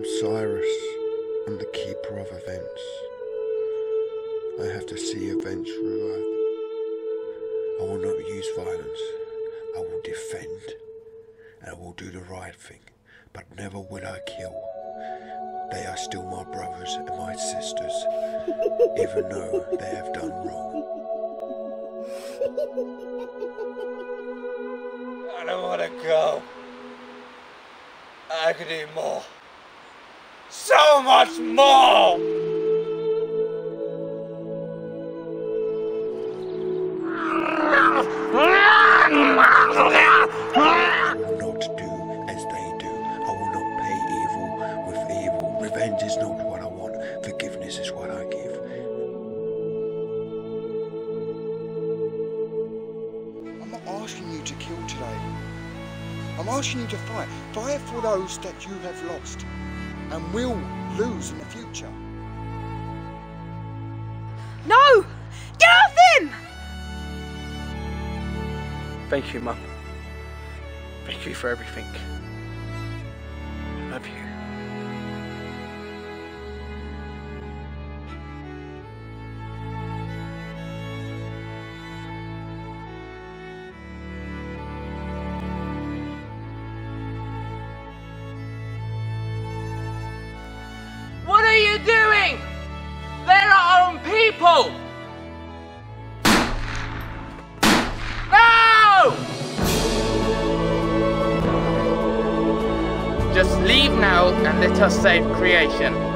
Cyrus, I'm the keeper of events. I have to see events through life. I will not use violence. I will defend. And I will do the right thing. But never will I kill. They are still my brothers and my sisters, even though they have done wrong. I don't want to go. I could do more. So much more! I will not do as they do. I will not pay evil with evil. Revenge is not what I want. Forgiveness is what I give. I'm not asking you to kill today. I'm asking you to fight. Fight for those that you have lost and will lose in the future. No! Get off him! Thank you, Mum. Thank you for everything. I love you. What are you doing? They're our own people! No! Just leave now and let us save creation.